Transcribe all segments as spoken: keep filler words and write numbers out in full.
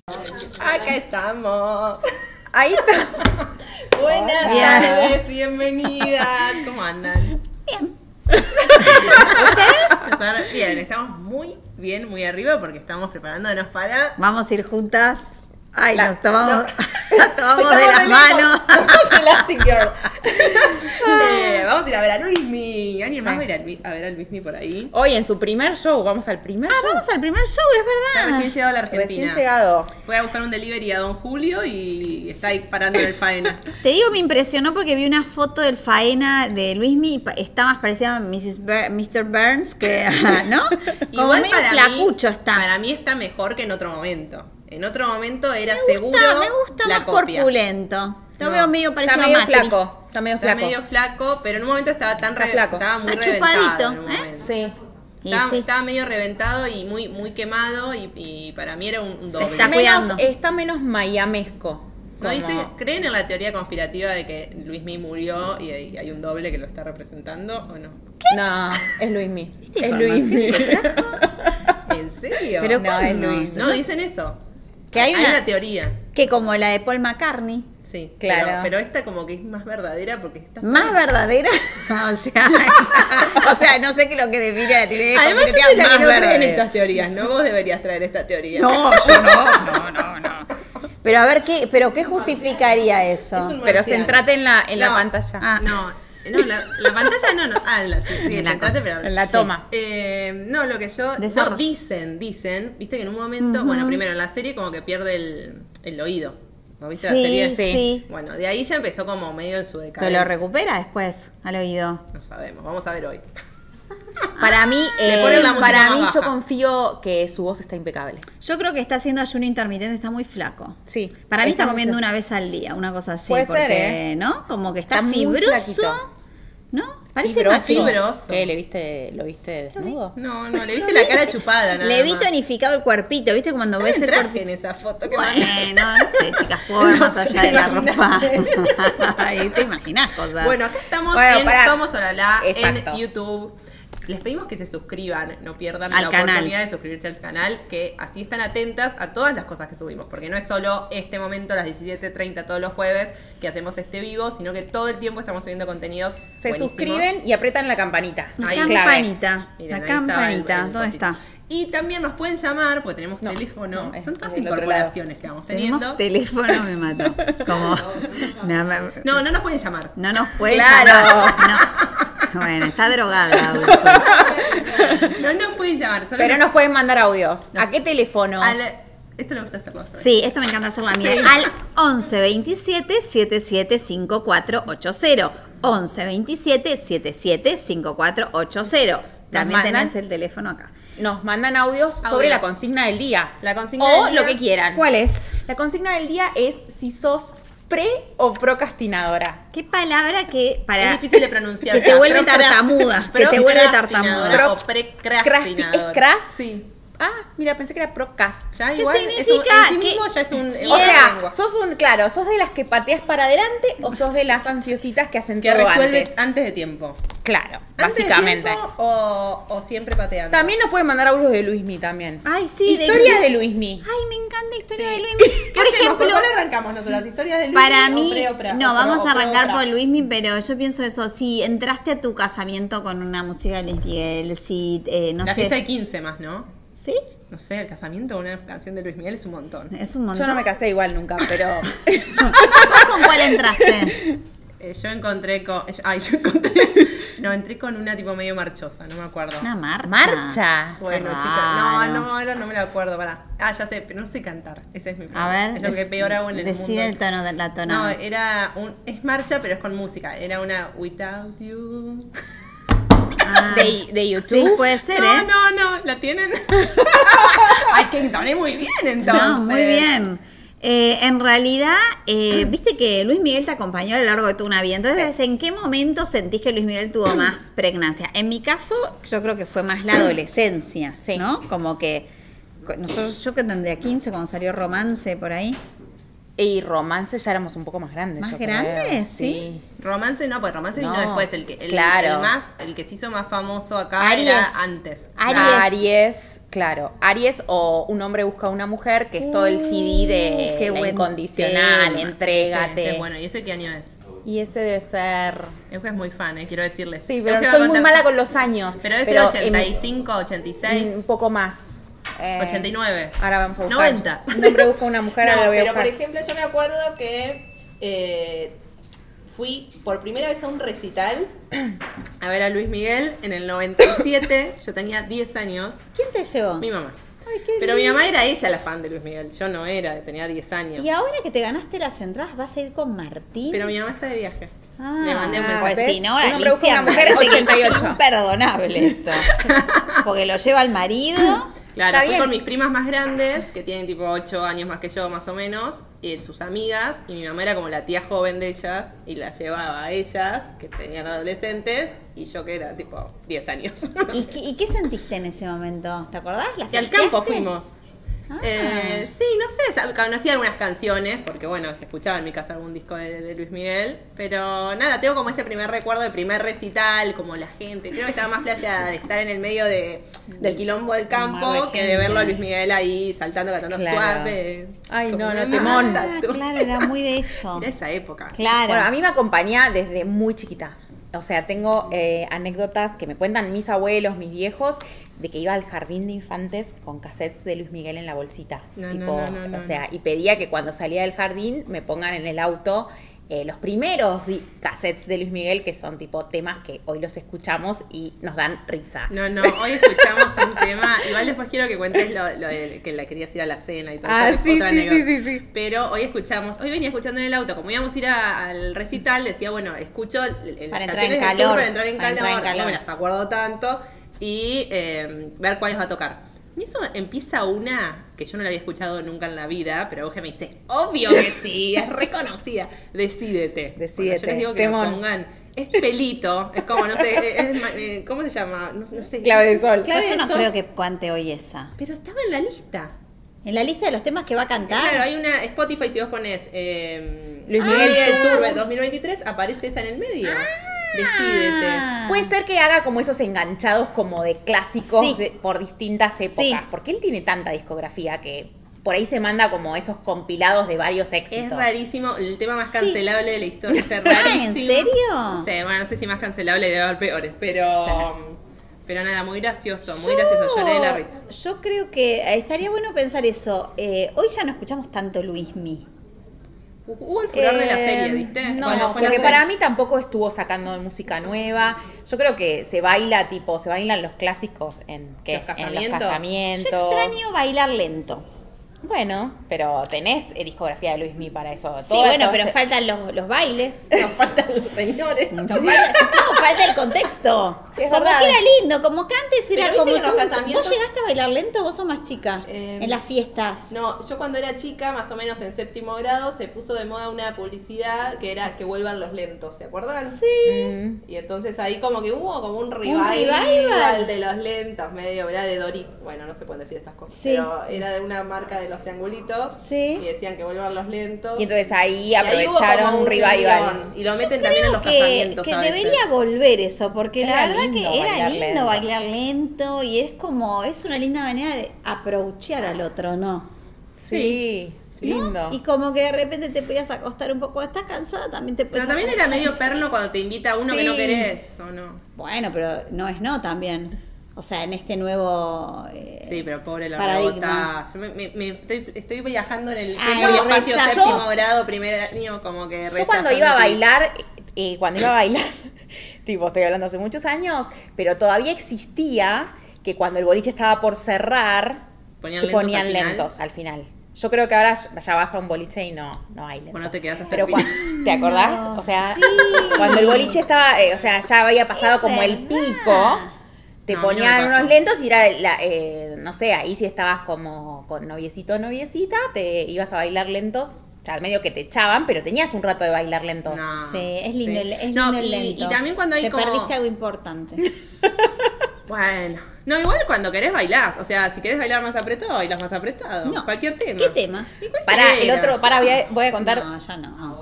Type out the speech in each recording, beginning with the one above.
Acá estamos. Ahí está. Buenas Hola. tardes, bienvenidas. ¿Cómo andan? Bien. ¿Ustedes? Bien, estamos muy bien, muy arriba porque estamos preparándonos para... Vamos a ir juntas. Ay, La- nos tomamos, no. nos tomamos de Estamos las re manos. lejos. Somos Elastic Girl. Eh, vamos a ir a ver a Luismi. ¿Alguien Sí. más va a ir a, Lu- a ver a Luismi por ahí? Hoy en su primer show, vamos al primer Ah, show. vamos al primer show, es Está verdad. recién llegado a la Argentina. Recién llegado. Fue a buscar un delivery a Don Julio y está ahí parando en el faena. Te digo, me impresionó porque vi una foto del faena de Luismi y pa- está más parecida a missus Bur- mister Burns que, ¿no? Como Igual medio para flacucho mí, está. Para mí está mejor que en otro momento. En otro momento era me seguro gusta, me gusta la más copia. corpulento. Lo No, veo medio Está parecido medio a Macri. flaco. Está medio Está flaco. medio flaco, pero en un momento estaba tan Está re- flaco. estaba muy Está reventado. chupadito, en un ¿eh? momento. Sí. Y Estaba, sí. estaba medio reventado y muy, muy quemado y, y para mí era un, un doble. Está Menos, cuidando. está menos mayamesco. ¿No dice, Como- ¿Creen en la teoría conspirativa de que Luismi murió y hay hay un doble que lo está representando o no? No, es Luismi. ¿Viste Es información Luismi. que trajo? ¿En serio? Pero No, ¿cuándo? es Luis. no, dicen eso. Que hay hay una- una teoría. Que como la de Paul McCartney. Sí, Claro. Pero, pero esta como que es más verdadera porque está... Más verdadera. O sea, o sea, no sé qué es lo que define la teoría Además yo conspirativa soy la que más no cree en verdadera. estas teorías, ¿no? Vos deberías traer esta teoría. No, yo no, no, no, no. Pero a ver qué, pero qué justificaría eso. Es un Pero marciano. centrate en la, en la No. pantalla. Ah. No, no, la, la pantalla no, no. Ah, la, sí, sí, En la centrate, cosa. pero... En la Sí. toma. Eh, no, lo que yo... Desarrollo. No, dicen, dicen, viste que en un momento... Ujú. Bueno, primero en la serie como que pierde el, el oído. ¿No viste Sí, la serie? sí. Bueno, de ahí ya empezó como medio en su Pero decadencia. lo recupera después al oído. No sabemos, vamos a ver hoy. Para mí, Le eh, ponen la música para más mí yo baja. confío que su voz está impecable. Yo creo que está haciendo ayuno intermitente, está muy flaco. Sí. Para mí está muy comiendo flaco. una vez al día, una cosa así. Puede porque, ser, ¿eh? ¿no? Como que está, Está muy fibroso. flaquito. ¿No? Parece Fibroso. Macri. Fibroso. ¿Qué? ¿Le viste, ¿Lo viste desnudo? No, no, le viste la cara chupada, nada Le vi más. tonificado el cuerpito, ¿viste? Cuando Está ves en el traje cuerpito. en esa foto que mandé. Bueno, no sé, chicas, puedo ver más allá de la ropa. Ay, te imaginas cosas. Bueno, acá estamos Bueno, en pará. Somos Oralá Exacto. en YouTube. Les pedimos que se suscriban, no pierdan Al la canal. oportunidad de suscribirse al canal, que así están atentas a todas las cosas que subimos, porque no es solo este momento, a las diecisiete treinta todos los jueves, que hacemos este vivo, sino que todo el tiempo estamos subiendo contenidos Se buenísimos. suscriben y apretan la campanita. la ahí, campanita. Miren, la ahí está el- campanita. el ¿Dónde cosito. está? Y también nos pueden llamar, porque tenemos No, teléfono. no, es- Son todas es del otro incorporaciones que vamos teniendo. Tenemos teléfono, me mató. Como. No, me- No, no nos pueden llamar. no nos puede Claro. llamar. No. Bueno, está drogada. Wilson. No nos pueden llamar. Solo Pero nos pueden mandar audios. No. ¿A qué teléfonos? al- Esto le gusta hacerlo. ¿sabes? Sí, esto me encanta hacer la mía. Al once veintisiete setenta y siete cincuenta y cuatro ochenta. once veintisiete setenta y siete cincuenta y cuatro ochenta. También mandan- tenés el teléfono acá. Nos mandan audios, sobre Audios. la consigna del día. La consigna o del día. lo que quieran. ¿Cuál es? La consigna del día es si sos pre o procrastinadora. ¿Qué palabra que para Es difícil de pronunciar. que te vuelve tartamuda? Que te vuelve tartamuda. Pro, o Crasti- precrastinadora. ¿Es cras? Sí. Ah, mira, pensé que era procast. Ya ¿Qué igual significa? es un, en sí ¿Qué- mismo ya es un es O otra sea, lengua. sos un, claro, sos de las que pateas para adelante o sos de las ansiositas que hacen Que todo resuelve antes. antes. de tiempo. Claro, ¿Antes de básicamente. tiempo o, o siempre pateando? También nos pueden mandar audios de Luismi también. Ay, sí, Historias de, de Luismi. Ay, me encanta historia Sí. de Luismi. ¿Qué Por hacemos? ejemplo, ¿Por cuál arrancamos nosotros? ¿Historias de Luismi para o mí, pre o pra- no, o vamos pro- a o pro- arrancar pra? por Luismi, pero yo pienso eso, si entraste a tu casamiento con una música de Luis Miguel, si, eh, no La sé. fiesta de quince más, ¿no? ¿Sí? No sé, el casamiento con una canción de Luis Miguel es un montón. Es un montón. Yo no me casé igual nunca, pero. ¿Vos con cuál entraste? Eh, yo encontré con... Ay, yo encontré... No, entré con una tipo medio marchosa, no me acuerdo. Una marcha. Marcha. Bueno, Qué chicas, no, raro. no, ahora no me la acuerdo, pará. Ah, ya sé, pero no sé cantar, ese es mi A problema. ver, es lo que dec- peor hago en el decir mundo. el tono de la No, tonada. era un... Es marcha, pero es con música. Era una Without You. Ah, De, de sí, YouTube. puede ser, no, ¿eh? no, no, ¿la tienen? Ay, que entoné muy bien entonces. No, muy bien. Eh, en realidad, eh, viste que Luis Miguel te acompañó a lo largo de toda una vida. Entonces, ¿en qué momento sentís que Luis Miguel tuvo más pregnancia? En mi caso, yo creo que fue más la adolescencia, Sí. ¿no? Como que nosotros, yo que tendría quince cuando salió Romance por ahí. Y romance ya éramos un poco más grandes. ¿Más yo grandes? creo. Sí. Romance no, pues romance No, vino después. El que, el, claro. el más, el que se hizo más famoso acá Aries. era antes. Aries. Aries, claro. Aries o Un hombre busca a una mujer, que es todo el C D de Uh, qué la buen incondicional, tema. entrégate. Ese, ese, bueno, ¿y ese qué año es? Y ese debe ser... Euge es muy fan, eh, quiero decirles. Sí, pero Euge va a soy muy contar- mala con los años. Pero es pero el ochenta y cinco, ochenta y seis, en- Un poco más. Eh, ochenta y nueve. Ahora vamos a buscar. noventa. Un hombre busca a una mujer, ahora No, lo voy a pero por buscar. ejemplo, yo me acuerdo que eh, fui por primera vez a un recital. A ver a Luis Miguel en el noventa y siete, yo tenía diez años, ¿Quién te llevó? mi mamá. Pero mi mamá era ella la fan de Luis Miguel, yo no era, tenía diez años. Y ahora que te ganaste las entradas, ¿vas a ir con Martín? Pero mi mamá está de viaje. Ah, Le mandé un mensaje. pues ¿Ves? si no, Un hombre Alicia, busca una me mujer, parece que ochenta y ocho. es imperdonable esto. Porque lo lleva el marido. Claro, Está fui bien. con mis primas más grandes, que tienen tipo ocho años más que yo, más o menos, y sus amigas, y mi mamá era como la tía joven de ellas, y las llevaba a ellas, que tenían adolescentes, y yo que era tipo diez años. No ¿Y, sé. qué, y qué sentiste en ese momento? ¿Te acordás? ¿La Y al flasheaste? campo fuimos. Ah. Eh, sí, no sé, sab- conocí algunas canciones, porque bueno, se escuchaba en mi casa algún disco de, de Luis Miguel, pero nada, tengo como ese primer recuerdo de primer recital, como la gente, creo que estaba más flasheada de estar en el medio de, del quilombo del campo Mar de que de gente. verlo a Luis Miguel ahí saltando, cantando Claro. suave. Ay, como no, no, una temón. mata, Ah, tú. claro, era muy de eso. Era esa época. Claro. Bueno, a mí me acompaña desde muy chiquita. O sea, tengo eh, anécdotas que me cuentan mis abuelos, mis viejos, de que iba al jardín de infantes con cassettes de Luis Miguel en la bolsita. No, tipo, no, no, no, o sea, no. y pedía que cuando salía del jardín me pongan en el auto eh, los primeros di- cassettes de Luis Miguel, que son tipo temas que hoy los escuchamos y nos dan risa. No, no, hoy escuchamos un tema. Igual después quiero que cuentes lo, lo de que la querías ir a la cena y todo Ah, eso. es sí, otra sí, anécdota. sí, sí, sí. Pero hoy escuchamos, hoy venía escuchando en el auto, como íbamos a ir a- al recital, decía, bueno, escucho el- el- Para las entrar en canciones del tour calor, para entrar en para calor, entrar en calor. no me las acuerdo tanto, y eh, ver cuáles va a tocar. Y eso empieza una que yo no la había escuchado nunca en la vida, pero Euge me dice, obvio que sí, es reconocida. Decídete. Decídete. Bueno, yo les digo que Temón. nos pongan, es pelito, es como, no sé, es, es- eh, ¿cómo se llama? No, no sé. Clave de sol. Clave Pues yo de no sol. creo que cuante hoy esa. Pero estaba en la lista. En la lista de los temas que va a cantar. Claro, hay una Spotify, si vos pones eh, Luis Luis Miguel Miguel Tour. Tour dos mil veintitrés, aparece esa en el medio. Decídete. Ah. Puede ser que haga como esos enganchados como de clásicos Sí. de- por distintas épocas, Sí. porque él tiene tanta discografía que por ahí se manda como esos compilados de varios éxitos. Es rarísimo, el tema más Sí. cancelable de la historia. Es Ah, rarísimo. ¿en serio? No sé, bueno, no sé si más cancelable, debe haber peores, pero. Sí. Pero nada, muy gracioso, muy gracioso. Lloré de la risa. Yo creo que estaría bueno pensar eso. Eh, hoy ya no escuchamos tanto Luismi. Hubo el furor de la Eh, serie, ¿viste? No, Cuando fue la porque serie. para mí tampoco estuvo sacando música nueva. Yo creo que se baila, tipo, se bailan los clásicos en, ¿qué? Los en casamientos. los Yo casamientos. extraño bailar lento. Bueno, pero tenés eh, discografía de Luismi para eso. Sí, Todo bueno, esto pero se- faltan los, los bailes. Nos faltan los señores. No, falta, no, falta el contexto. Sí, es como verdad. que era lindo, como que antes era Pero como. viste que en los todo- casamientos- ¿Vos llegaste a bailar lento o vos sos más chica? Eh, en las fiestas. No, yo cuando era chica, más o menos en séptimo grado, se puso de moda una publicidad que era que vuelvan los lentos, ¿se acuerdan? Mm. Y entonces ahí como que hubo como un revival, revival. de los lentos, medio, era de Dorit, bueno, no se pueden decir estas cosas, Sí. pero era de una marca de los triangulitos Sí. y decían que vuelvan los lentos. Y entonces ahí Y ahí hubo aprovecharon como un revival. reunión, y lo Yo meten también en los creo que, casamientos que a veces. debería volver eso, porque Era la verdad lindo que era bailar lindo lento. bailar lento y es como, es una linda manera de aprovechar al otro, ¿no? Sí, Sí. ¿No? lindo. Y como que de repente te podías acostar un poco, estás cansada, también te puedes Pero también era acostar. medio perno cuando te invita a uno que no Sí. querés, ¿o no? Bueno, pero no es no también. O sea, en este nuevo eh, Sí, pero pobre la paradigma. rebota. Yo me, me- me estoy, estoy viajando en el Ay, tiempo y espacio rechazó. séptimo grado, primer año, como que Yo cuando rechazando iba a que- bailar, eh, cuando iba a bailar, tipo, estoy hablando hace muchos años, pero todavía existía que cuando el boliche estaba por cerrar, Ponían te lentos ponían al final. lentos al final. Yo creo que ahora ya ya vas a un boliche y no, no hay lentos. Bueno, te quedás hasta Pero el final. cua- ¿te acordás? No, o sea, sí. cuando el boliche estaba, eh, o sea, ya había pasado Es como el verdad. pico, te No, a mí no me ponían pasó. unos lentos y era, la, eh, no sé, ahí si estabas como con noviecito o noviecita, te ibas a bailar lentos. O sea, medio que te echaban, pero tenías un rato de bailar lentos. No. Sí, es lindo, Sí. el- es No, lindo el y- lento. y también cuando hay Te como- perdiste algo importante. Bueno. No, igual cuando querés bailás. O sea, si querés bailar más apretado, bailas más apretado. No. Cualquier tema. ¿Qué tema? Y cualquiera. Para, el otro, para, voy a, voy a contar. No, ya no.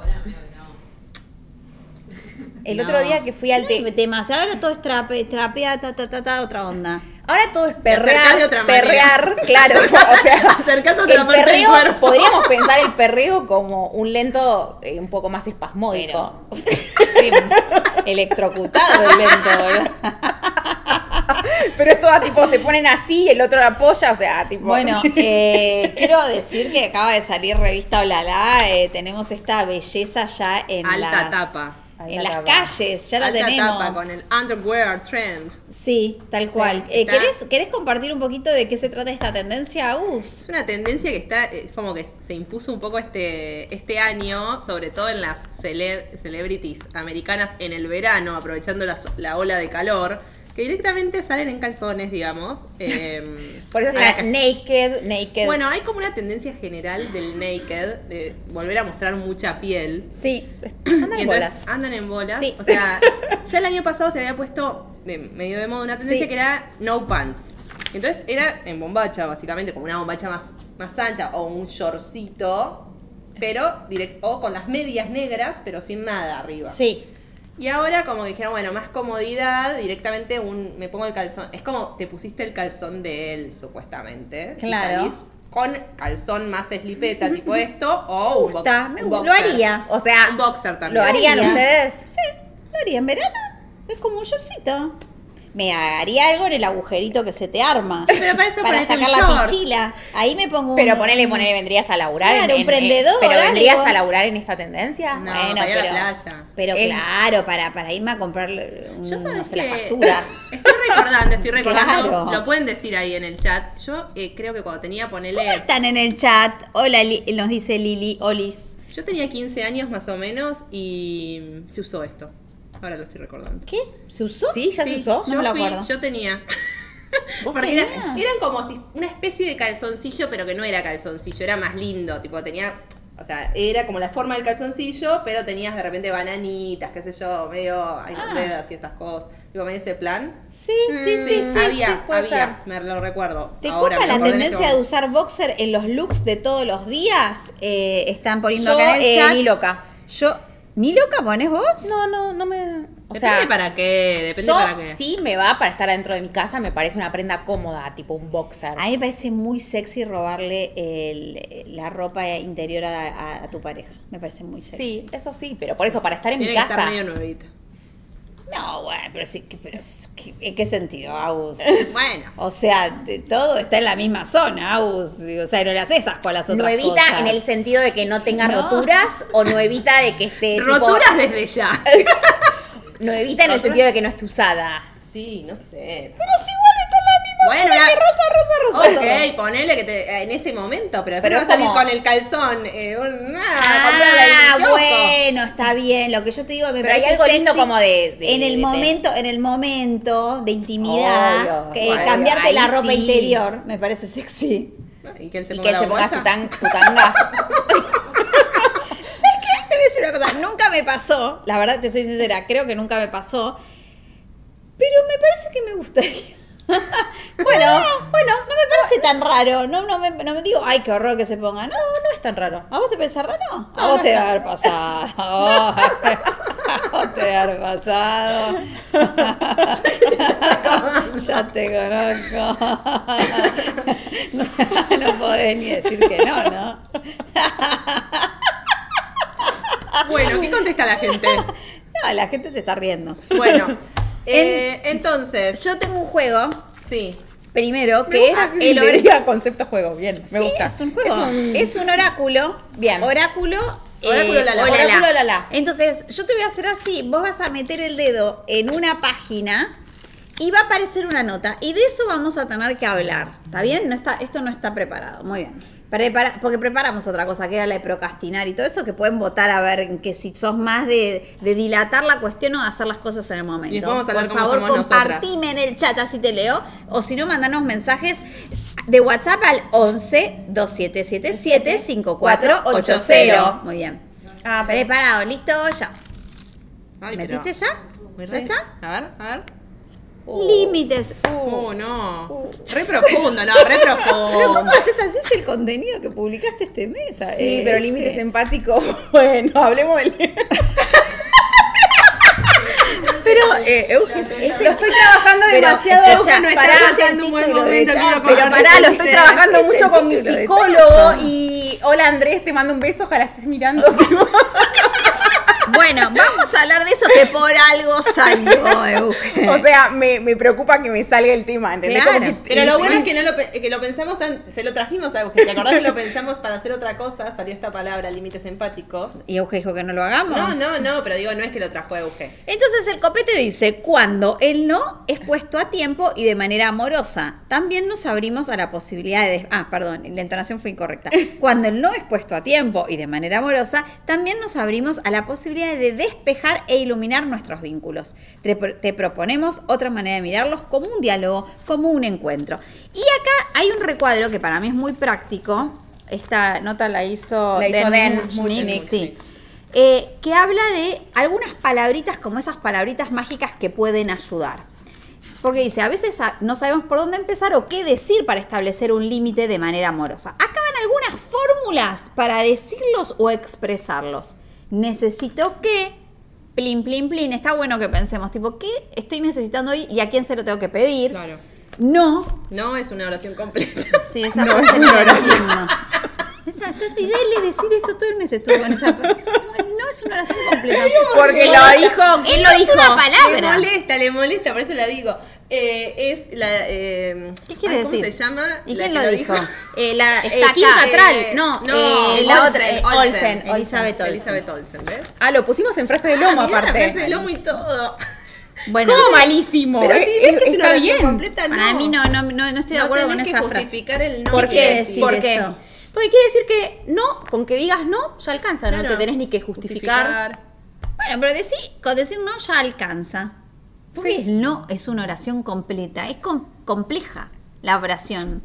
El No. otro día que fui al No hay te... temas. Ahora todo es trape, trapea, ta, ta, ta, ta, otra onda. Ahora todo es acercás perrear, de otra manera. perrear, claro. O sea, Acercás a otra el parte del perreo, cuerpo. podríamos pensar el perreo como un lento eh, un poco más espasmódico. Sí, electrocutado el lento, boludo. Pero esto da tipo, se ponen así, el otro la apoya, o sea, tipo. Bueno, eh, quiero decir que acaba de salir revista Olala. Eh, tenemos esta belleza ya en Alta las, tapa. en Alta las tapa. calles, ya la Alta tenemos. tapa con el underwear trend. Sí, tal cual. Eh, está- ¿querés, ¿Querés compartir un poquito de qué se trata esta tendencia, Agus? Es una tendencia que está, es como que se impuso un poco este, este año, sobre todo en las cele- celebrities americanas en el verano, aprovechando la, la ola de calor, que directamente salen en calzones, digamos. eh, Por eso a la está calle. naked, naked. Bueno, hay como una tendencia general del naked, de volver a mostrar mucha piel. Sí. andan Y en entonces bolas. andan en bolas. Sí. O sea, ya el año pasado se había puesto de medio de moda una tendencia Sí. que era no pants. Entonces era en bombacha, básicamente, como una bombacha más, más ancha o un shortcito, pero direct, o con las medias negras, pero sin nada arriba. Sí. Y ahora como dijeron, bueno, más comodidad, directamente un me pongo el calzón. Es como te pusiste el calzón de él, supuestamente. Y Claro. salís con calzón más slipeta, tipo esto, o un, box- gusta, me un gusta. boxer. Lo haría. O sea, Un boxer también. ¿lo harían haría. ustedes? Sí, lo haría en verano. Es como un shortcito. Me haría algo en el agujerito que se te arma. Pero para eso para ponete un sacar la short. pichila. Ahí me pongo un... Pero ponele, ponele, ¿vendrías a laburar? Claro, en, un en- prendedor, ¿Pero algo. vendrías a laburar en esta tendencia? No, Bueno, para ir a pero, la playa. pero Eh, claro, para, para irme a comprar un- Yo no sabes sé, que las facturas. estoy recordando, estoy recordando. Claro. Lo pueden decir ahí en el chat. Yo eh, creo que cuando tenía, ponele. ¿Cómo están en el chat? Hola, Li- nos dice Lili, Olis. Yo tenía quince años más o menos y se usó esto. Ahora lo estoy recordando. ¿Qué? ¿Se usó? ¿Sí? ¿Ya se Sí, usó? Yo, No me lo fui- acuerdo. yo tenía. ¿Vos Porque era- tenías? eran como si una especie de calzoncillo, pero que no era calzoncillo, era más lindo. Tipo, tenía. O sea, era como la forma del calzoncillo, pero tenías de repente bananitas, qué sé yo, medio ay, Ah. dedas y estas cosas. Tipo, medio ese plan. Sí, sí, sí, sí. había, sí, puede había, ser. me lo recuerdo. ¿Te Ahora, copa me la acordé en este tendencia de momento. usar boxer en los looks de todos los días? Eh, están poniendo Yo, acá en el eh, chat. ni loca. Yo, ¿ni loca pones vos? No, no, no me... O Depende sea, para qué, depende yo para qué. sí me va para estar adentro de mi casa, me parece una prenda cómoda, tipo un boxer. A mí me parece muy sexy robarle el- la ropa interior a, a- a tu pareja. Me parece muy sexy. Sí, eso sí, pero por eso, para estar en Tiene mi que casa. estar medio nuevita. No, bueno, pero sí, que- pero es- que- ¿en qué sentido, Agus? Bueno. O sea, de- todo está en la misma zona, Agus. O sea, no le haces asco a las otras Nuevita cosas. en el sentido de que no tenga No. roturas o nuevita de que esté tipo- Roturas desde ya. nuevita en el Roturas- sentido de que no esté usada. Sí, no sé. Pero si igual está en la misma Bueno, zona una- que rosa, rosa, rosa. todo. Ok, ponele que te, en ese momento, pero después Pero vas es a salir como- con el calzón. Eh, un, ah, comprarle al Ah, kiosco. bueno, está bien. Lo que yo te digo me Pero hay parece algo lindo sexy como de- de- en el de- momento, en el momento de intimidad, Obvio, que bueno, cambiarte ahí la ropa sí. interior me parece sexy. Y que él se Y ponga que él la se ponga bombacha. su, tan, su tanga. ¿Sabes qué? Te voy a decir una cosa, nunca me pasó, la verdad te soy sincera, creo que nunca me pasó, pero me parece que me gustaría. bueno, bueno, no me parece tan raro, no, no, me, no me digo, ay, qué horror que se ponga, no, no es tan raro. ¿A vos te parece raro? A vos te va a haber pasado. A vos te va a haber pasado. Ya te conozco. No, no podés ni decir que no, ¿no? Bueno, ¿qué contesta la gente? No, la gente se está riendo. Bueno, eh, entonces, Yo tengo un juego, sí. primero, que es el or- Leería concepto juego, bien, me Sí, gusta. es un juego. Es un- Es un oráculo. Bien. Oráculo. Oráculo Lala. Olala. Oráculo Lala. Entonces, yo te voy a hacer así. Vos vas a meter el dedo en una página y va a aparecer una nota. Y de eso vamos a tener que hablar. ¿Está bien? No está, esto no está preparado. Muy bien. Prepara- porque preparamos otra cosa, que era la de procrastinar y todo eso, que pueden votar a ver en que si sos más de, de dilatar la cuestión o de hacer las cosas en el momento. Y después vamos a hablar Por cómo favor, somos nosotras. compartime en el chat, así te leo. O si no, mandanos mensajes de WhatsApp al once, dos siete siete siete, cinco cuatro ocho cero. Muy bien. Ah, pero- Preparado, listo, ya. Ay, pero- ¿Metiste ya? Muy ¿Ya re- está? A ver, a ver. Uh. Límites. Oh, no. Re profundo, no, re Pero profundo. ¿cómo haces así? Es el contenido que publicaste este mes. Sí, eh, pero este. límites empáticos. Bueno, hablemos del. Pero, eh, Euge, es- lo estoy trabajando Pero, demasiado. escucha, no está pará, pasando un buen título de momento, etapa, quiero pero compartir pará, lo con estoy ustedes. trabajando Ese es mucho el con mi título de psicólogo. etapa. Y hola Andrés, te mando un beso, ojalá estés mirando. Bueno, vamos a hablar de eso que por algo salió, Euge. O sea, me, me preocupa que me salga el tema, ¿entendés? Claro. Como que- Pero lo bueno es que no lo, pe- que lo pensamos, an- se lo trajimos a Eugenio. ¿Te acordás que lo pensamos para hacer otra cosa? Salió esta palabra, límites empáticos. Y Euge dijo que no lo hagamos. No, no, no, pero digo, no es que lo trajo Euge. Entonces el copete dice, cuando el no es puesto a tiempo y de manera amorosa, también nos abrimos a la posibilidad de... Ah, perdón, la entonación fue incorrecta. Cuando el no es puesto a tiempo y de manera amorosa, también nos abrimos a la posibilidad de despejar e iluminar nuestros vínculos. Te, te proponemos otra manera de mirarlos, como un diálogo, como un encuentro. Y acá hay un recuadro que para mí es muy práctico. Esta nota la hizo, La hizo Den Den Muchnick, Muchnick, sí. Eh, que habla de algunas palabritas como esas palabritas mágicas que pueden ayudar. Porque dice, a veces a- no sabemos por dónde empezar o qué decir para establecer un límite de manera amorosa. Acá van algunas fórmulas para decirlos o expresarlos. Necesito que, plin, plin, plin. Está bueno que pensemos, tipo, ¿qué estoy necesitando hoy y a quién se lo tengo que pedir? Claro. No. No es una oración completa. Sí, esa No, parte es una la oración. entiendo. Esa, Tati, dale decir esto todo el mes estuvo con esa parte. No es una oración completa. Porque lo dijo. ¿Quién Él lo no es dijo? una Le palabra. molesta, le molesta, por eso la digo. Eh, es la. Eh, ¿Qué quiere ay, decir? ¿Cómo se llama? ¿Y La quién que lo dijo? Eh, la Está eh, Kim acá. Cattrall. Eh, No, no, eh, la Olsen, otra, eh, Olsen. Olsen. Elizabeth Olsen. Elizabeth Olsen, ¿ves? Ah, lo pusimos en frase de lomo Ah, mirá aparte. la frase de lomo y todo. Bueno, ¿Cómo malísimo? Pero Eh, sí, ves que es una está oración bien. completa, no. para mí no, no, no, no estoy de No acuerdo con tenés esa que frase. justificar el no. ¿Por que qué quieres decir ¿Por qué? eso? Porque quiere decir que no, con que digas no, ya alcanza, no Claro. te tenés ni que justificar. Bueno, pero decir, con decir no ya alcanza. Porque Sí. el no es una oración completa, es com- compleja la oración.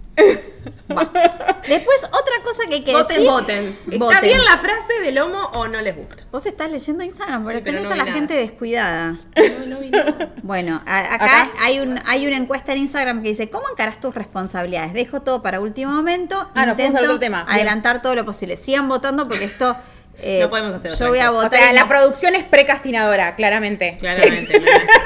Va. Después, otra cosa que hay que Voten, decir. voten. ¿Está Voten. bien la frase de lomo o no les gusta? Vos estás leyendo Instagram, porque Sí, pero tenés no a la vi gente nada. descuidada. No, no vi nada. Bueno, a- acá, Acá. Hay, un, hay una encuesta en Instagram que dice, ¿cómo encarás tus responsabilidades? Dejo todo para último momento. Ah, nos fuimos al intento otro tema. Bien. adelantar todo lo posible. Sigan votando porque esto... eh, No podemos hacer otra Yo voy a encuesta. votar. O sea, y la no- producción es precastinadora, claramente. Claramente. ¿no?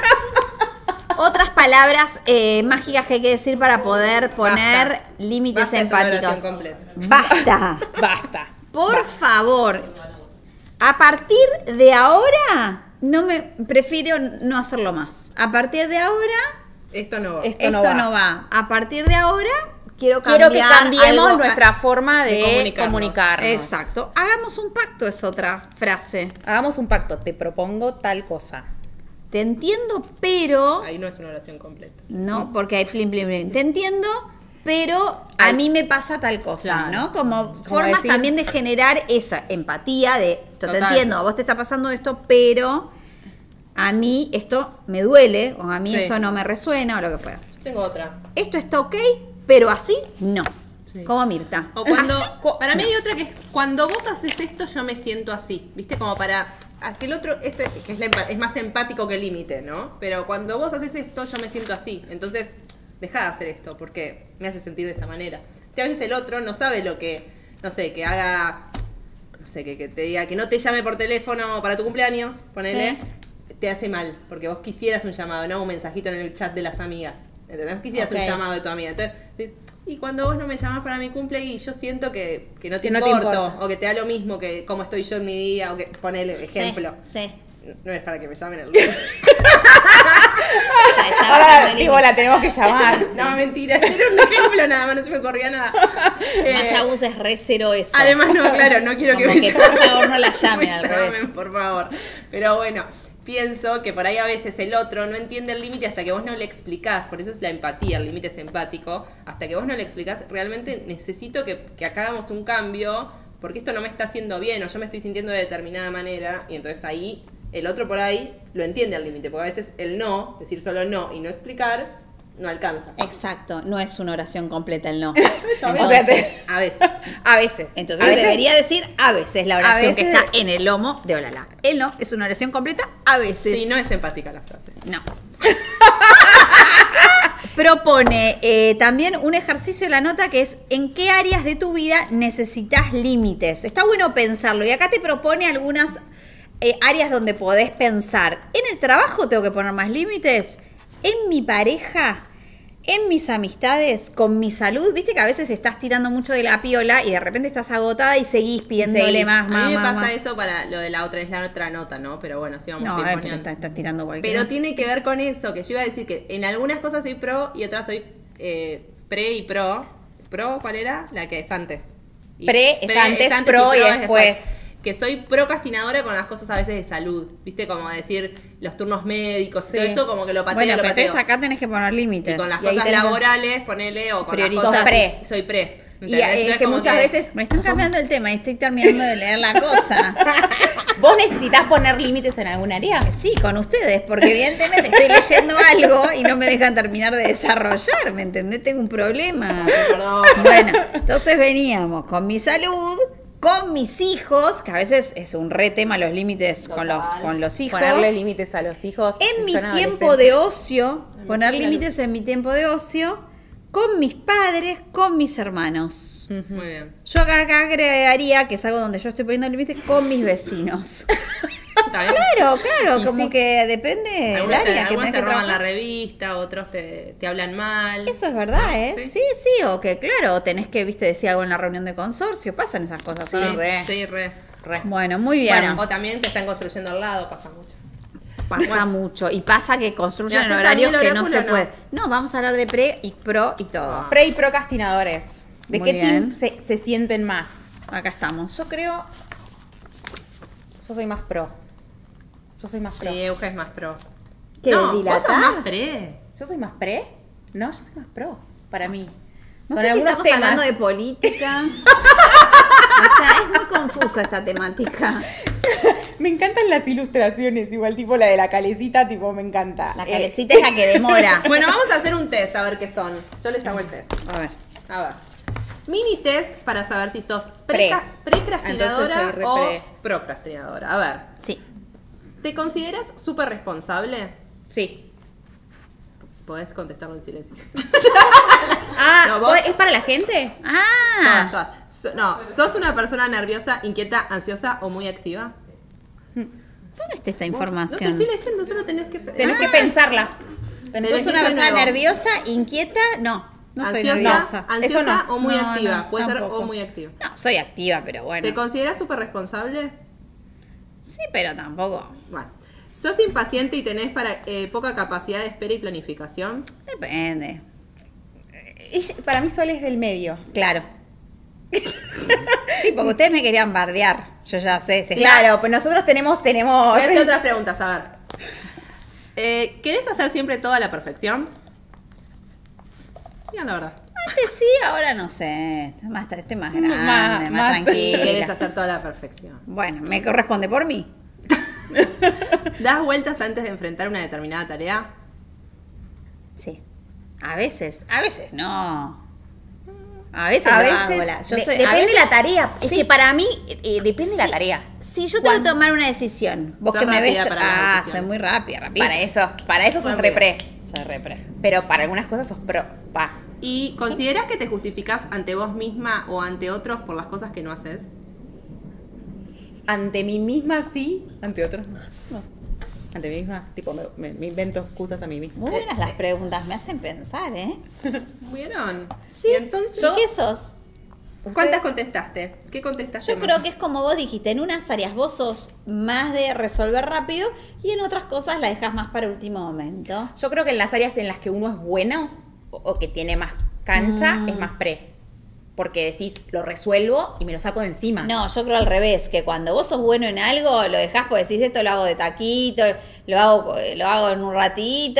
Otras palabras eh, mágicas que hay que decir para poder poner Basta. límites Basta es una empáticos. oración completa. Basta. Basta. Por favor. A partir de ahora, no me prefiero no hacerlo más. A partir de ahora, Esto no va. Esto esto no no, va. va. A partir de ahora, quiero cambiar Quiero que cambiemos algo- nuestra forma de, de comunicarnos. comunicarnos. Exacto. Hagamos un pacto es otra frase. Hagamos un pacto. Te propongo tal cosa. Te entiendo, pero Ahí no es una oración completa. no, porque hay plin plin plin. Te entiendo, pero a mí me pasa tal cosa, Claro. ¿no? Como formas decir- también de generar esa empatía de, yo te Total. entiendo, a vos te está pasando esto, pero a mí esto me duele, o a mí Sí. esto no me resuena, o lo que fuera. Yo tengo otra. Esto está ok, pero así no. Sí. Como Mirta. O cuando, Así, para mí hay otra que es cuando vos haces esto yo me siento así, ¿viste? Como para aquel otro, esto que es, la empa- es más empático que el límite, ¿no? Pero cuando vos haces esto yo me siento así, entonces deja de hacer esto porque me hace sentir de esta manera. Que a veces el otro no sabe lo que, no sé, que haga, no sé, que, que te diga que no te llame por teléfono para tu cumpleaños, ponele, te hace mal, porque vos quisieras un llamado, no un mensajito en el chat de las amigas. ¿Entendés? Quisieras Ok. un llamado de tu amiga. Entonces, dices, y cuando vos no me llamás para mi cumple y yo siento que, que no te Que no te importo, importa. o que te da lo mismo que cómo estoy yo en mi día, o que ponele ejemplo. Sí. No es para que me llamen el lunes. Ahora, digo, la tenemos que llamar. No, mentira, era un ejemplo nada más, no se me ocurría nada. Eh, Más abuses re cero eso. Además, no, claro, no quiero que Como me que, llamen. por favor, no la Me llamen, al revés. llamen, por favor. Pero bueno, pienso que por ahí a veces el otro no entiende el límite hasta que vos no le explicás. Por eso es la empatía, el límite es empático. Hasta que vos no le explicás, realmente necesito que, que acá hagamos un cambio, porque esto no me está haciendo bien, o yo me estoy sintiendo de determinada manera, y entonces ahí el otro por ahí lo entiende al límite, porque a veces el no, decir solo no y no explicar, no alcanza. Exacto, no es una oración completa el no. a veces. Entonces, A veces. A veces. Entonces A veces- debería decir a veces la oración que veces- está en el lomo de Olala. El no es una oración completa a veces. Sí, no es empática la frase. No. propone eh, también un ejercicio en la nota que es en qué áreas de tu vida necesitas límites. Está bueno pensarlo. Y acá te propone algunas eh, áreas donde podés pensar. En el trabajo tengo que poner más límites. En mi pareja, en mis amistades, con mi salud. Viste que a veces estás tirando mucho de la piola y de repente estás agotada y seguís pidiéndole Seguís. más, A más, mí me más, pasa más. eso para lo de la otra, es la otra nota, ¿no? Pero bueno, sí vamos No, a eh, pero estás, estás tirando cualquier. Pero tiene que ver con eso, que yo iba a decir que en algunas cosas soy pro y otras soy eh, pre y pro. ¿Pro cuál era? La que es antes. Y Pre es antes, pro y es después. Que soy procrastinadora con las cosas a veces de salud. ¿Viste? Como decir los turnos médicos y todo eso, como que lo pateo, Bueno, lo pero pateo. entonces acá tenés que poner límites. Y con las Y ahí cosas tenés- laborales, ponele, o con las Priorizás. cosas... Sos pre. Soy pre. Y ¿entendés? eh, es Entonces, que como muchas veces Me están cambiando el tema y estoy terminando de leer la cosa. vos necesitas poner límites en algún área. Sí, con ustedes, porque evidentemente estoy leyendo algo y no me dejan terminar de desarrollar, ¿me entendés? Tengo un problema. Perdón. Bueno, entonces veníamos con mi salud, con mis hijos, que a veces es un re tema los límites con los, Total. con los hijos. Ponerle límites a los hijos. En si mi son tiempo de adolescentes. ocio, poner límites en mi tiempo de ocio, con mis padres, con mis hermanos. Muy bien. Yo acá, acá agregaría, que es algo donde yo estoy poniendo límites, con mis vecinos. ¿Está bien? Claro, claro, Y como sí. que depende del Algunos te, área que algunos tenés te que roban la trabajar. revista, otros te, te hablan mal. Eso es verdad, Ah, ¿eh? ¿sí? Sí, sí, o que claro, tenés que, viste, decir algo en la reunión de consorcio, pasan esas cosas. Sí, ¿o no? re. sí, re. Re. Bueno, muy bien. Bueno, o también te están construyendo al lado, pasa mucho. Pasa mucho. Y pasa que construyen ¿Me en haces horarios a mí el que no se oráculo o no? puede. No, vamos a hablar de pre y pro y todo. Pre y procrastinadores. ¿De Muy qué bien. team se, se sienten más? Acá estamos. Yo creo. Yo soy más pro. Yo soy más pro. Sí, Euge es más pro. ¿Qué, no, vos sos dilatar? más pre. ¿Yo soy más pre? No, yo soy más pro. Para mí. No Con sé si algunos estamos temas. hablando de política. O sea, es muy confusa esta temática. Me encantan las ilustraciones, igual tipo la de la calecita, tipo me encanta. La Eh, calecita es la que demora. Bueno, vamos a hacer un test a ver qué son. Yo les hago el test. A ver. A ver. Mini test para saber si sos Pre. preca- precrastinadora Entonces soy re o pre. procrastinadora. A ver. Sí. ¿Te consideras súper responsable? Sí. Podés contestarlo en silencio. Ah, No, vos- ¿es para la gente? Todas, Ah. todas. So- no, ¿sos una persona nerviosa, inquieta, ansiosa o muy activa? ¿Dónde está esta Vos- información? No te estoy leyendo, solo tenés que... Tenés Ah, que pensarla. Tenés ¿Sos que una ser persona nuevo. nerviosa, inquieta? No, no soy ansiosa, nerviosa. ansiosa Eso no. o muy No, activa. no, Puede ser tampoco. o muy activa. No, soy activa, pero bueno. ¿Te consideras súper responsable? Sí, pero tampoco. Bueno. ¿Sos impaciente y tenés para, eh, poca capacidad de espera y planificación? Depende. Ella- para mí Sol es del medio. Claro. Sí, porque ustedes me querían bardear. Yo ya sé. se Claro, pues nosotros tenemos, tenemos. Voy a hacer otras preguntas, a ver. Eh, ¿Querés hacer siempre todo a la perfección? Digan la verdad. Antes sí, ahora no sé. Estoy más, estoy más grande, Más- más, más- tranquila. ¿Querés hacer todo a la perfección? Bueno, me corresponde por mí. ¿Das vueltas antes de enfrentar una determinada tarea? Sí. A veces, a veces no. A veces A lo veces. hago la- yo de- soy- a depende veces- la tarea. Es Sí. que para mí eh, depende Sí. la tarea. Si yo tengo que Cuando- tomar una decisión, vos Sos que me ves. rápida para las Ah, decisiones. soy muy rápida, rápida. Para eso, para eso sos Bueno, re bien. pre. Soy re pre. Pero para algunas cosas sos pro. Pa. ¿Y considerás que te justificás ante vos misma o ante otros por las cosas que no haces? Ante mí misma sí, ante otros no. No. Ante mí misma, tipo, me, me- me invento excusas a mí misma. Muy buenas las preguntas, me hacen pensar, ¿eh? ¿Vieron? Sí. ¿Y entonces? ¿Y qué sos? ¿Cuántas contestaste? ¿Qué contestaste? Yo creo que es como vos dijiste, en unas áreas vos sos más de resolver rápido y en otras cosas la dejas más para último momento. Yo creo que en las áreas en las que uno es bueno o, o que tiene más cancha, Mm. es más pre. Porque decís, lo resuelvo y me lo saco de encima. No, yo creo al revés, que cuando vos sos bueno en algo, lo dejás porque decís esto lo hago de taquito, lo hago, lo hago en un ratito.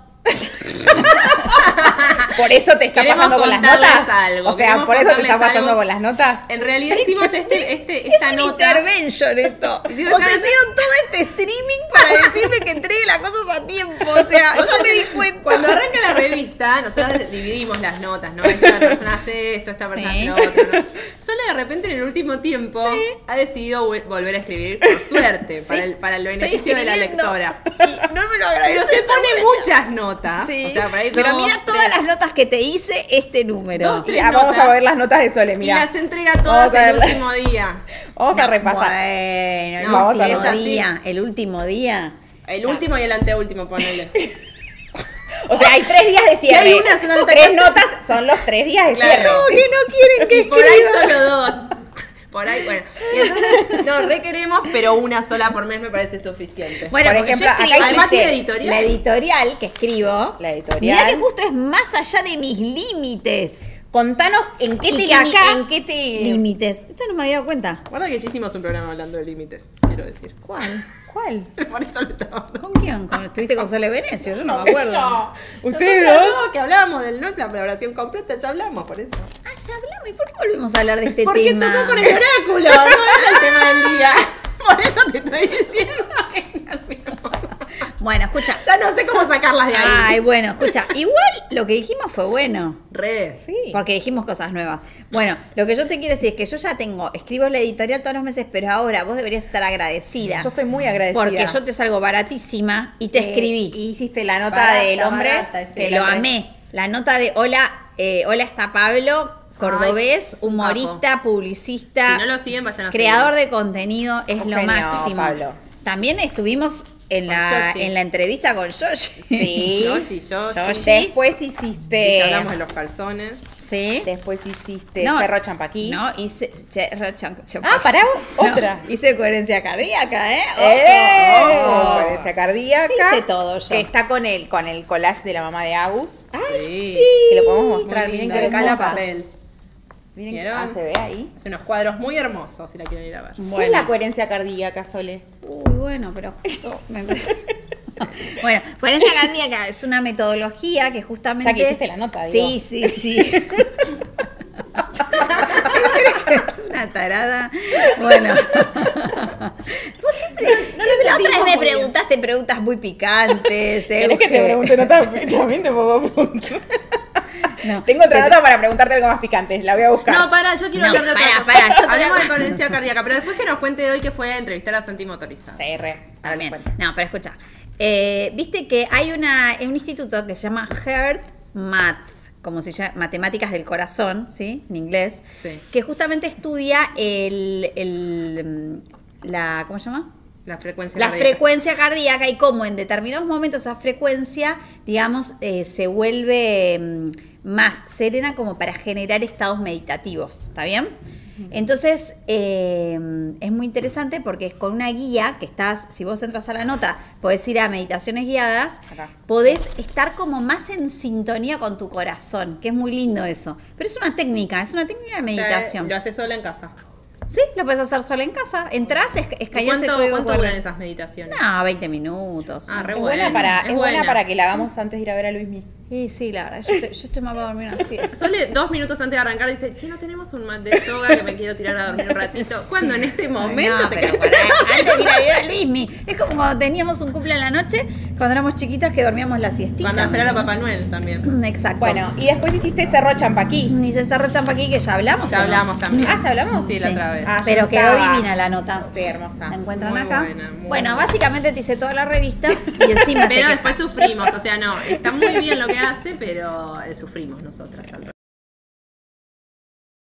Por eso te está Queremos pasando con las contarles notas. algo, O sea, queremos por eso te contarles está pasando algo. con las notas. En realidad hicimos este, este, Es esta un nota. intervention esto. Hicimos O sea, esta- hicieron todo este streaming para decirme que entregue las cosas a tiempo. O sea, yo me di cuenta. Cuando arranca la revista, nosotros dividimos las notas, ¿no? Esta persona hace esto, esta persona Sí. hace lo otro, ¿no? Solo de repente en el último tiempo ha decidido vol- volver a escribir, por suerte, Sí. para el, para el Estoy beneficio de la escribiendo lectora. y no me lo Pero agradeces. se pone abuela. muchas notas. notas. Sí. O sea, por ahí Pero dos, mira todas tres. las notas que te hice este número. Dos, tres Ya, vamos notas. a ver las notas de Sole, Y mira. las entrega todas Vamos a el verla. último día. Vamos a No, repasar. Bueno, el No, vamos a último repasar. día. El último día. El último y el anteúltimo, ponele. O sea, hay tres días de cierre. hay una sola nota tres que hace- notas son los tres días de Claro. cierre. No, que no quieren que Y por ahí escriba. solo dos. Por ahí, bueno. Y entonces nos requeremos, pero una sola por mes me parece suficiente. Bueno, Por porque ejemplo, yo acá escribo- Además hiciste tiene editorial. La editorial que escribo. La Mirá editorial. que justo es más allá de mis límites. Contanos en qué te Y limi- acá, en qué te límites. Esto no me había dado cuenta. Guarda que ya hicimos un programa hablando de límites, quiero decir. ¿Cuál? ¿Cuál? Por eso lo estaba hablando. ¿Con quién? ¿Con, ¿Estuviste con Sole Venecio? Yo no me acuerdo. No. ¿Ustedes Nosotras dos? que hablábamos de nuestra oración completa, ya hablamos por eso. Ah, ya hablamos. ¿Y por qué volvimos a hablar de este Porque tema? tocó con el oráculo, no era el tema del día. Por eso te estoy diciendo que nerviosa. Bueno, escucha. Ya no sé cómo sacarlas de ahí. Ay, bueno, escucha. Igual lo que dijimos fue bueno. Re. Sí. Porque dijimos cosas nuevas. Bueno, lo que yo te quiero decir es que yo ya tengo, escribo la editorial todos los meses, pero ahora vos deberías estar agradecida. Yo estoy muy agradecida. Porque yo te salgo baratísima y te Eh, escribí. Y hiciste la nota Barata, del hombre. barata, sí. que la lo otra- amé. La nota de hola, eh, hola está Pablo, cordobés, Ay, es un humorista, publicista, Si no lo siguen, vayan a creador seguirlo. de contenido, es Un lo genio, máximo. Pablo. También estuvimos en Con la, Yoshi. en la entrevista con Yoshi. Sí. Yoshi, Yoshi. Yoshi. Después Sí, hiciste. ya hablamos de los calzones. Sí. Después hiciste No, Cerro Champaquí. No, hice. Cerro Chan- Ah, Champaquí. pará, No, otra. hice coherencia cardíaca, ¿eh? ¡Eh! Ojo. Coherencia cardíaca. Hice todo yo. Que está con el, con el collage de la mamá de Agus. ¡Ay, Sí. sí! Que lo podemos mostrar. Muy Miren lindo, qué de cala hermosa. papel. Miren, ¿Vieron? ah, se ve ahí. Hace unos cuadros muy hermosos si la quieren ir a ver. ¿Cuál es la coherencia cardíaca, Sole? Uy, bueno, pero justo me Bueno, coherencia cardíaca es una metodología que justamente. Ya que hiciste la nota, Sí, digo. sí, sí. Es una tarada. Bueno. Vos siempre. No lo la otra vez entendimos me muy bien. preguntaste preguntas muy picantes. ¿Querés que te Euge. pregunte nota? También te puedo preguntar. No, Tengo otra se- nota para preguntarte algo más picante. La voy a buscar. No, para, yo quiero No, hablar de otra pará, cosa. pará, yo te voy a- Hablemos de coherencia cardíaca, pero después que nos cuente hoy que fue a entrevistar a Santi Motorizado. Sí, re. Ahora les También. cuento. No, pero escucha. Eh, Viste que hay una, un instituto que se llama Heart Math, como se llama, matemáticas del corazón, ¿sí? En inglés. Sí. Que justamente estudia el, el, mm, la, ¿cómo se llama? La frecuencia La cardíaca. frecuencia cardíaca y cómo en determinados momentos esa frecuencia, digamos, eh, se vuelve mm, más serena como para generar estados meditativos, ¿está bien? Entonces, eh, es muy interesante porque es con una guía que estás, si vos entras a la nota, podés ir a meditaciones guiadas, Acá. podés estar como más en sintonía con tu corazón, que es muy lindo eso. Pero es una técnica, es una técnica de O sea, meditación. lo haces sola en casa. Sí, lo puedes hacer sola en casa. Entrás, es, ¿Y escaneás el ¿Cuánto, código cuánto QR. duran esas meditaciones? No, veinte minutos. Ah, re Es buena, buena, para, es es buena buena. para que la hagamos antes de ir a ver a Luismi. Sí, sí, la verdad, yo estoy, yo estoy más para dormir así. Sole dos minutos antes de arrancar dice, che, no tenemos un mat de yoga que me quiero tirar a dormir un ratito. Cuando en este momento no, te pero quedaste- pará, antes de ir a ver a Luismi. Es como cuando teníamos un cumple en la noche, cuando éramos chiquitas que dormíamos la siestita. Cuando esperar a Papá Noel también. Exacto. Bueno, y después hiciste Cerro Champaquí. Ni se Cerro Champaquí que ya hablamos. Ya ¿o no? hablamos también. Ah, ¿ya hablamos? Sí, la Sí. otra vez. Ah, yo Pero no quedó estaba. divina la nota. Sí, hermosa. ¿La encuentran Muy acá? buena, muy bueno, buena. básicamente te hice toda la revista y encima te Pero después quejas. sufrimos, o sea, no, está muy bien lo que hace, pero eh, sufrimos nosotras al